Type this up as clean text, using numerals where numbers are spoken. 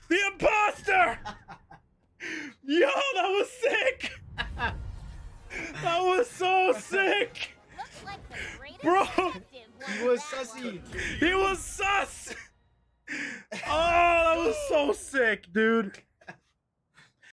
The imposter! Yo, that was sick! That was so sick! Looks like the greatest Bro! detective won He was that sussy. one. He was sus! Oh, that was so sick, dude.